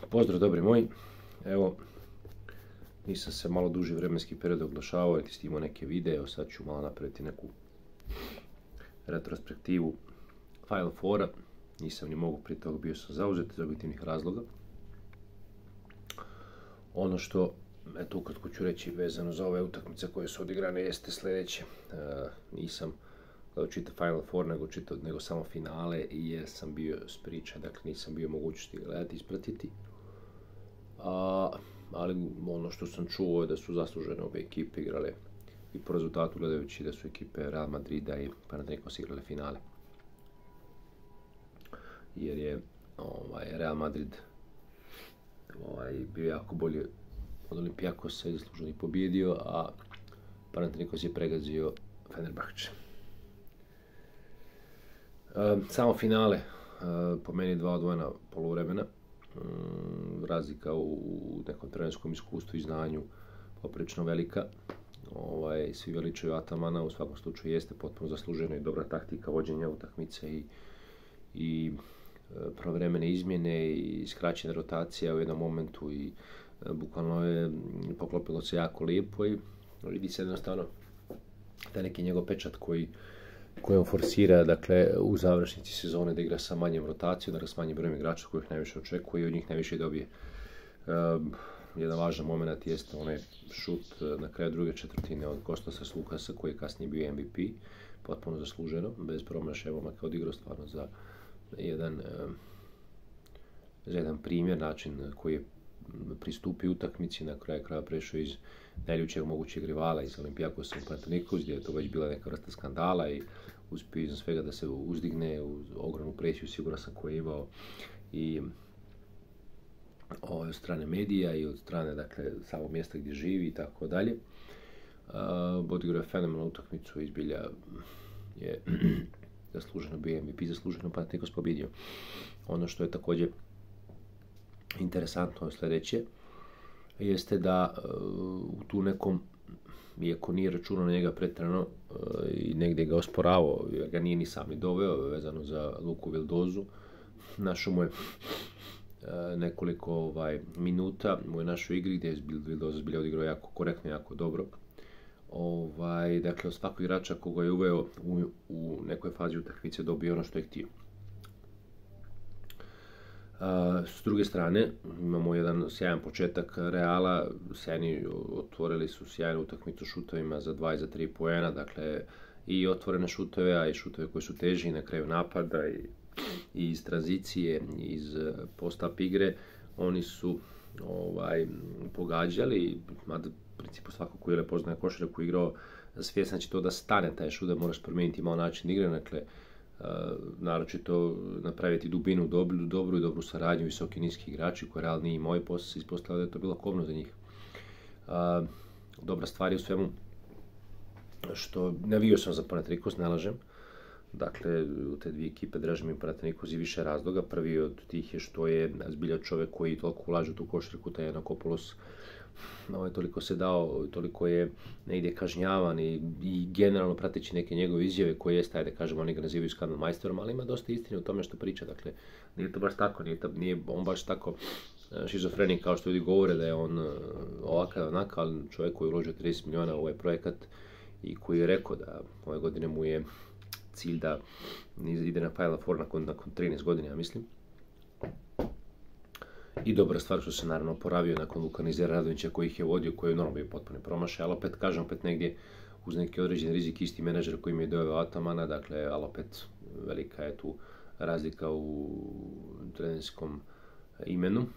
Pozdrav dobri moji, evo nisam se malo duži vremenski period oglašavao niti snimao neke videe, sad ću malo napraviti neku retrospektivu Final Foura, nisam ni mogu prije toga, bio sam zauzet iz objektivnih razloga. Ono što, eto ukratko ću reći vezano za ove utakmice koje su odigrane jeste sljedeće, nisam gledao čitav Final Four nego samo finale jer sam bio s priča, dakle nisam bio mogućnosti gledati, ispratiti. Ali ono što sam čuo je da su zaslužene obe ekipe igrale i po rezultatu gledajući da su ekipe Real Madrida i Panathinaikos igrale finale. Jer je Real Madrid bio jako bolji od Olimpijakosa i zasluženo i pobjedio, a Panathinaikos je pregazio Fenerbahče. Samo finale, po meni dva odvojena poluvremena. Razlika u nekom trenerskom iskustvu i znanju poprilično velika. Svi veličaju Atamana, u svakom slučaju jeste potpuno zaslužena i dobra taktika vođenja utakmice i pravovremene izmjene i skraćena rotacija u jednom momentu i bukvalno je poklopilo se jako lijepo i vidi se jednostavno taj neki njegov pečat koji on forsira, dakle, u završnici sezone da igra sa manjom rotacijom, dakle s manjim brojem igrača kojih najviše očekuje i od njih najviše dobije. Jedan važan moment jeste onaj šut na kraju druge četvrtine od Kostasa Slukasa koji je kasnije bio MVP, potpuno zasluženo, bez promašaja, momak je odigrao stvarno za jedan primjer, način koji je pristupio utakmici, na kraju kraja prešao iz najljučeg mogućeg rivala iz Olimpijakosa u Panathinaikos, gdje je to već bila neka vrsta skandala i uspio iznad svega da se uzdigne uz ogromnu presiju, siguran sam, koju je imao i od strane medija i od strane, dakle, samog mjesta gdje živi i tako dalje. Odigrao je fenomenalnu utakmicu i zbilja je zasluženo bio MVP, zasluženo Panathinaikos pobjedio. Ono što je također interesantno sljedeće jeste da u tu nekom, iako nije računao na njega pretjerano i negdje ga osporavao, jer ga nije ni sami doveo vezano za Luku Vildozu, našao mu je nekoliko minuta u našoj igri gdje je Vildoza zbilja odigrao jako korektno, jako dobro. Dakle, od svakog igrača koga je uveo u nekoj fazi utakmice dobio ono što je htio. S druge strane, imamo jedan sjajan početak Reala, otvorili su sjajnu utakmicu šutovima za 2 i za 3 poena, dakle i otvorene šutove, a i šutove koji su teži na kraju napada i iz tranzicije, iz post-up igre, oni su pogađali, mada u principu svako koji je poznaje košarku igrao svjestan će to da stane taj šut, da moraš promijeniti malo način igre, dakle naročito napraviti dubinu dobru i dobru saradnju visoki niski igrači koji Real nije imao i poslije se ispostavilo da je to bilo kobno za njih. Dobra stvar je u svemu što navio sam za Panathinaikos, ne lažem. Dakle, u te dvije ekipe draži mi Panathinaikos i više razloga. Prvi od tih je što je zbilja čovjek koji toliko ulaže u tu košarku, taj Yanakopoulos, toliko se dao, toliko je negdje kažnjavan i generalno prateći neke njegove izjave koje jeste, ajde kažemo, oni ga nazivaju skandalmajsterom, ali ima dosta istine u tome što priča, dakle, nije to baš tako, nije on baš tako šizofrenik kao što ljudi govore da je on ovakav, onakav, ali čovjek koji je uložio 30 milijuna u ovaj projekat i koji je rekao da ove godine mu je cilj da ide na Final Four nakon 13 godina, ja mislim. I dobra stvar što se naravno oporavio nakon Lukanizera Radovića koji ih je vodio, koji je normalno bio potpuno promašaj, ali opet kažem, opet negdje uz neki određen rizik isti menadžer koji mi je doveo Atamana, dakle, ali opet velika je tu razlika u trenerskom imenu.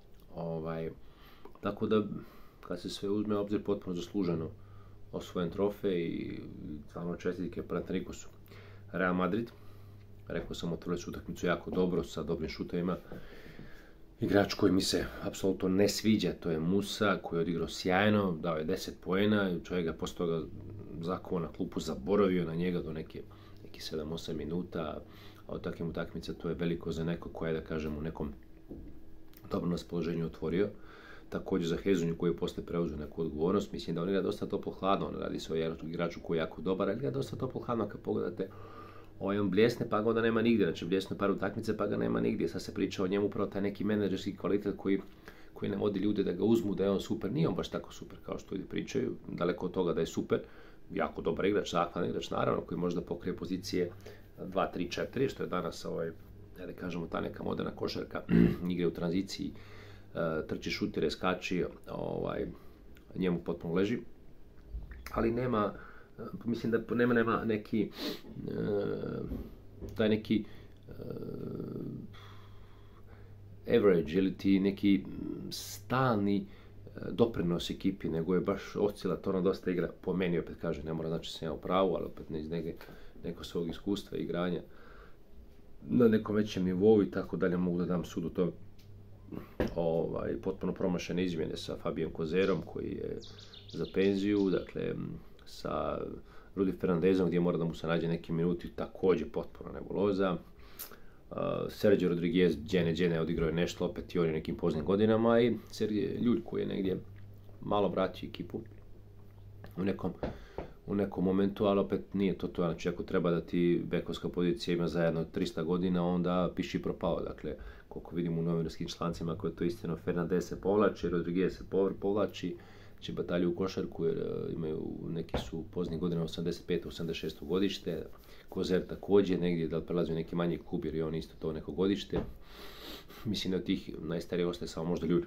Tako da, kad se sve uzme u obzir, potpuno zasluženo osvojen trofej i stvarno čestitke Panathinaikosu. Real Madrid, rekao sam, otvorili su utakmicu jako dobro sa dobrim šutovima. Igrač koji mi se apsolutno ne sviđa, to je Musa, koji je odigrao sjajno, dao je 10 poena, čovjek ga poslije toga zakovao na klupu, zaboravio na njega do neki 7-8 minuta, a od takvim utakmica to je veliko za neko koje je, da kažem, u nekom dobrom raspoloženju otvorio. Također za Hezonju koji je poslije preuzeo neku odgovornost, mislim da on igra dosta toplo-hladno, on radi se o igraču koji je jako dobar, ali igra dosta toplo-hladno kad pogledate on bljesne pa ga onda nema nigdje, znači bljesne par utakmice pa ga nema nigdje, sad se priča o njemu upravo taj neki menadžerski kvalitet koji ne vodi ljude da ga uzmu, da je on super, nije on baš tako super kao što ljudi pričaju, daleko od toga da je super, jako dobar igrač, zahvalan igrač naravno, koji možda pokrije pozicije 2, 3, 4, što je danas da kažemo ta neka moderna košarka, igre u tranziciji, trči, šutire, skači, njemu potpuno leži, ali nema, mislim da nema neki taj neki average ili ti neki stalni doprinos ekipi, nego je baš oscilatorno dosta igra, po meni opet kaže, ne mora znači sam ja u pravu, ali opet ne iz neko svog iskustva i igranja na nekom većem nivou i tako dalje, mogu da dam sud u to potpuno promašene izmjene sa Fabijem Kozerom koji je za penziju, dakle sa Rudy Fernandezom gdje mora da mu se nađe neki minuti, također potpuno nebuloza. Sergio Rodriguez džene odigrao je nešto, opet i on je nekim poznim godinama i Sergej Ljulj koji je negdje malo vratio ekipu u nekom momentu, ali opet nije to, znači ako treba da ti bekovska pozicija ima zajedno 300 godina, onda piši propao, dakle koliko vidimo u novinarskim člancima ako je to istina, Fernandez se povlači, Rodriguez se povlači, će batalju u košarku jer neki su poznih godina 85. 86. godište, Kozer također negdje da prelazi u neki manji klub jer je on isto to neko godište. Mislim da od tih najstarijih ostaje samo možda Ljulj.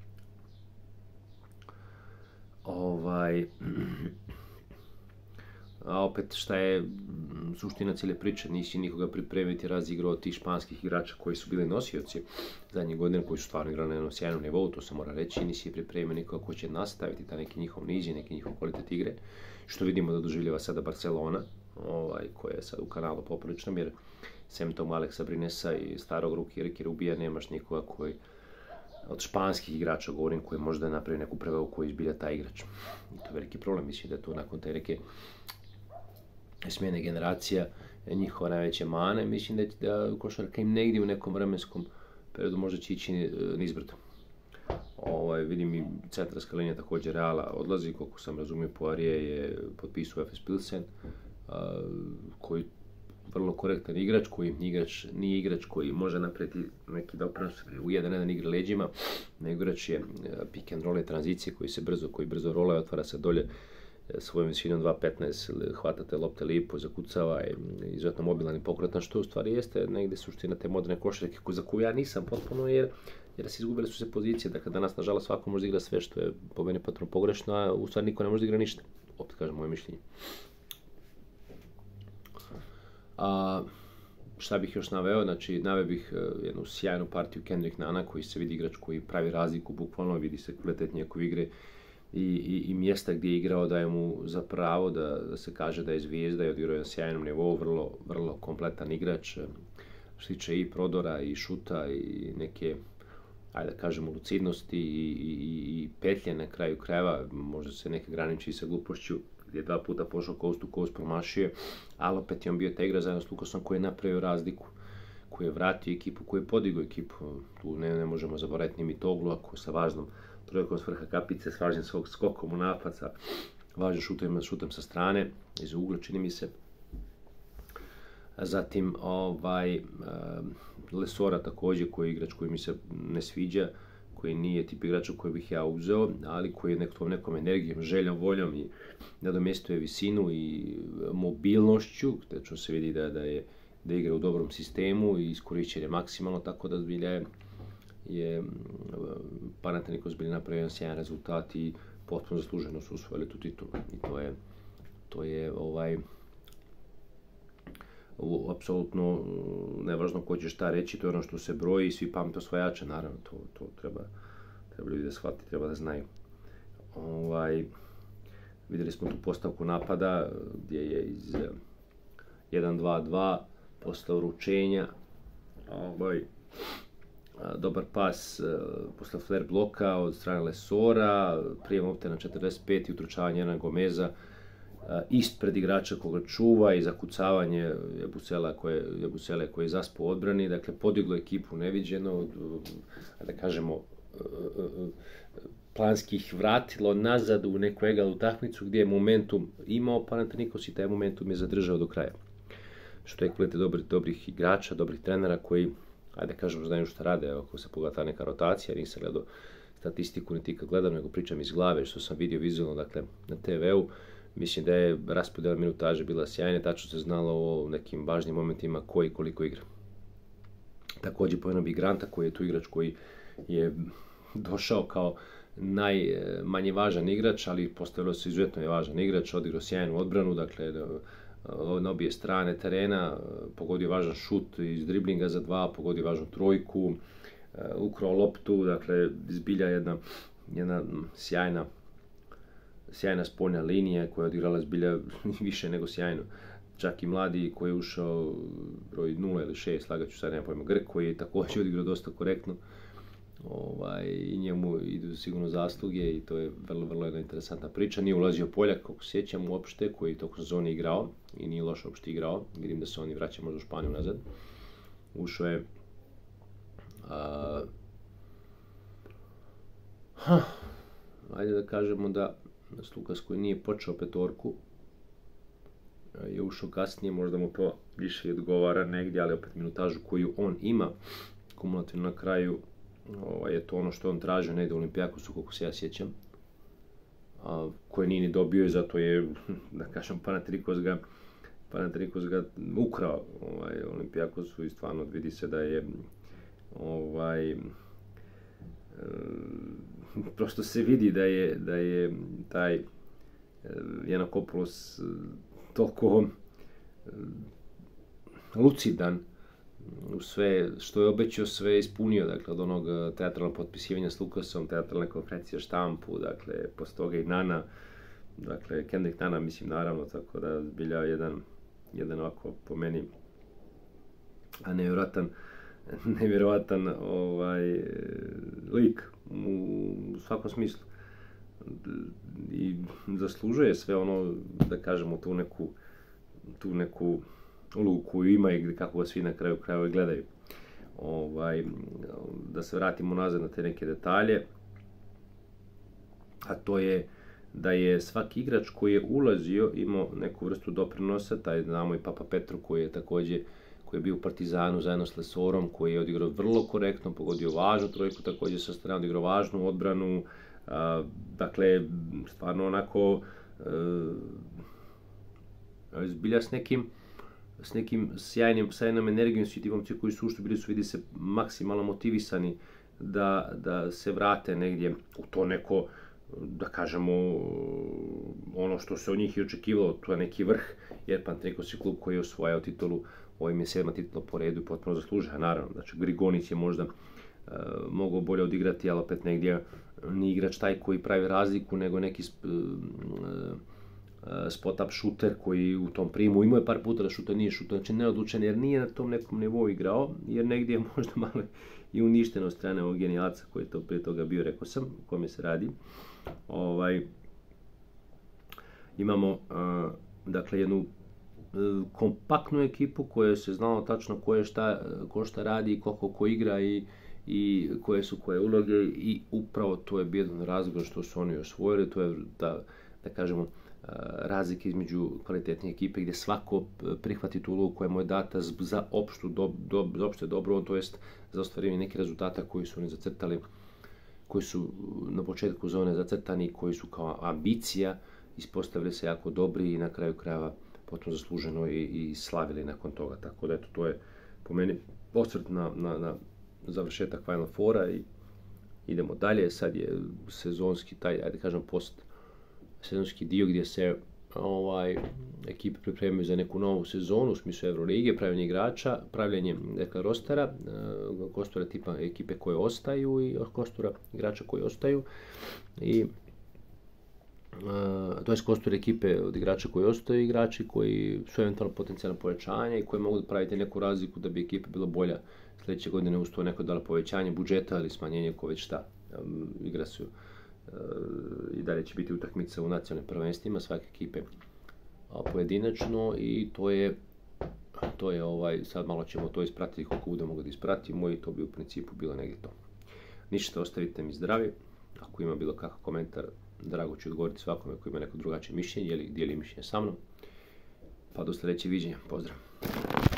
A opet šta je suština cijele priče, nisi nikoga pripremiti razigrao tih španskih igrača koji su bili nosioci zadnjih godina, koji su stvarno igrali na jednom sjajnom nivou, to se mora reći, nisi pripremio nikoga ko će nastaviti ta neki njihov niz i neki njihov kvalitet igre, što vidimo da doživljava sada Barcelona, koja je sad u kanalu popriličnom, jer sem tom Aleksa Brinesa i starog Ruki Riki Rubija nemaš nikoga koji od španskih igrača govorim koji možda napravi neku preveu koji izbilja taj igrač. I to je veliki problem, mislim da je to nakon te neke smjene generacija njihova najveće mane, mislim da košarka im negdje u nekom vremenskom periodu možda će ići nizbrdo. Vidim i centarska linija također Reala odlazi, koliko sam razumio Poirier je potpisao FS Pilsen, koji vrlo korektan igrač, koji nije igrač koji može napraviti neki doprinos u jedan igre leđima, nego igrač je pick and roll i tranzicije koji brzo rola i otvara se dolje svojom visinom 2.15, hvatate lopte lipo, zakucava i izuzetno mobilan i pokretan, što u stvari jeste negdje suština te moderne košarke za koju ja nisam potpuno jer izgubile su se pozicije, dakle danas nažalost svako može igrati sve što je po meni potpuno pogrešno, a u stvari niko ne može igrati ništa, opet kažem moje mišljenje. Šta bih još naveo, znači naveo bih jednu sjajnu partiju Kendrick Nana koji se vidi igrač koji pravi razliku, bukvalno vidi se kvalitet njegove igre i mjesta gdje je igrao daje mu za pravo da se kaže da je zvijezda i odigrao na sjajnom nivou, vrlo kompletan igrač, što se tiče i prodora i šuta i neke, ajde da kažemo, lucidnosti i petlje na kraju krajeva, možda se neke graniči sa glupošću, gdje je 2 puta pošao coast to coast, promašio, ali opet je on bio ta igra zajedno s Lukasom koji je napravio razliku, koji je vratio ekipu, koji je podigao ekipu, tu ne možemo zaboraviti ni Mitoglu, ako sa važnom trojkom s vrha kapice, s važnim svog skokom u napad, sa važnim šutem sa strane, iz ugla čini mi se. Zatim Lesora također koji je igrač koji mi se ne sviđa, koji nije tip igrača koji bih ja uzeo, ali koji je nekom energijom, željom, voljom i nadomjestuje visinu i mobilnošću, što se vidi da igra u dobrom sistemu i iskorišćen je maksimalno, tako da zbilja je Panathinaikos bili napravio jedan sjajan rezultat i potpuno zasluženo su osvojili tu titulu. I to je apsolutno nevažno ko će šta reći, to je ono što se broji i svi pamte osvajače, naravno, to treba ljudi da shvati, treba da znaju. Vidjeli smo tu postavku napada gdje je iz 1-2-2 posle uručenja, dobar pas posle flare bloka od strane Lesora, prijem lopte na 45 i utručavanje Jana Gomeza ispred igrača koga čuva i zakucavanje Jabusele koji je zaspao u odbrani, dakle podiglo ekipu neviđeno, da kažemo planskih vratilo nazad u neku egal utakmicu gdje je momentum imao Panathinaikos i taj momentum je zadržao do kraja. što je kvalitet dobrih igrača, dobrih trenera koji, ajde kažemo, znaju šta rade. Ako se pogleda ta neka rotacija, nisam gledao statistiku niti kad gledam, nego pričam iz glave što sam vidio vizualno, dakle, na TV-u. Mislim da je raspodjela minutaže bila sjajna, tačno se znalo o nekim važnim momentima ko i koliko igra. Također pomenuo bih Granta, koji je tu igrač koji je došao kao najmanje važan igrač, ali postavilo se izuzetno je važan igrač, odigrao sjajnu odbranu, dakle na obje strane terena, pogodio važan šut iz driblinga za 2, pogodio važnu trojku, ukrao loptu, dakle zbilja jedna sjajna spoljna linija koja je odigrala zbilja više nego sjajno. Čak i mladi koji je ušao broj 0 ili 6, slagaću sad, nema pojma, Grk, koji je također odigrao dosta korektno. I njemu idu sigurno zasluge i to je vrlo jedna interesantna priča. Nije ulazio Poljak, kako sjećam uopšte, koji je tokom sezone igrao i nije loše uopšte igrao. Vidim da se oni vraćaju možda u Španiju nazad. Ušao je ajde da kažemo da Slukas koji nije počeo petorku je ušao kasnije, možda mu to više odgovara negdje, ali opet minutažu koju on ima kumulativno na kraju je to ono što on tražio negdje u Olimpijakosu, koliko se ja sjećam, koje nije ni dobio i zato je, da kažem, Panathinaikos ga ukrao Olimpijakosu i stvarno vidi se da je prosto se vidi da je taj Giannakopoulos toliko lucidan u sve što je obećao, sve je ispunio, dakle od onog teatralnog potpisivanja s Lukasom, teatralne konferencije štampu, dakle posle toga i Nana, dakle Kendrick Nana, mislim, naravno, tako da zbilja jedan ovako po meni nevjerojatan lik u svakom smislu i zaslužuje sve ono, da kažemo, tu neku ulogu koju ima i kako ga svi na kraju krajeva gledaju. Da se vratimo nazad na te neke detalje, a to je da je svaki igrač koji je ulazio imao neku vrstu doprinosa, taj znamo i Papa Petru koji je bio u Partizanu zajedno s Lesorom, koji je odigrao vrlo korektno, pogodio važnu trojku, također sa strane odigrao važnu odbranu, dakle, stvarno onako zbilja s nekim sjajnom energijom, svi ti momci koji su ušli, bili su, vidi se, maksimalno motivisani da se vrate negdje u to neko, da kažemo, ono što se od njih i očekivalo, to je neki vrh, jer Panathinaikos je klub koji je osvojao titulu, ovim je 7. titula po redu i potpuno zaslužuje, naravno. Znači, Grigonić je možda mogao bolje odigrati, ali opet negdje nije igrač taj koji pravi razliku, nego neki spot-up šuter koji u tom primu imao je par puta da šuter nije šuter, znači neodlučen jer nije na tom nekom nivou igrao, jer negdje je možda malo i uništeno od strane ovog genijalca koji je to prije toga bio, rekao sam, o kome se radi. Imamo, dakle, jednu kompaktnu ekipu koja se znalo tačno ko šta radi i koliko ko igra i koje su koje uloge i upravo to je bio jedan razlog što su oni osvojili, to je da kažemo razlike između kvalitetne ekipe gdje svako prihvati tu ulogu koja mu je data za opšte dobro, to jest za ostvarivanje nekih rezultata koji su oni zacrtali, koji su na početku sezone zacrtani, koji su kao ambicija, ispostavili se jako dobri i na kraju krajeva potom zasluženo i slavili nakon toga. Tako da eto, to je po meni osvrt na završetak Final Foura i idemo dalje. Sad je sezonski taj, ajde kažem, sezonski dio gdje se ekipe pripremaju za neku novu sezonu u smislu Eurolige, pravljanje igrača, pravljanje rostera, kostura tipa ekipe koje ostaju i kostura igrača koji ostaju i to je kostur ekipe od igrača koji ostaju, igrači koji su eventualno potencijalno povećanja i koji mogu da praviti neku razliku da bi ekipa bila bolja sljedeće godine uz to neko dala povećanje budžeta ili smanjenje ko već šta. Igra su i dalje će biti utakmica u nacionalnim prvenstvima svake ekipe pojedinačno i to je sad malo ćemo to ispratiti koliko budemo ga da ispratimo i to bi u principu bilo negdje to. Ništa, ostavite mi zdravi, ako ima bilo kakav komentar, drago ću odgovoriti svakome koji ima neko drugačije mišljenje ili dijeli mišljenje sa mnom. pa do sljedećeg viđenja. Pozdrav!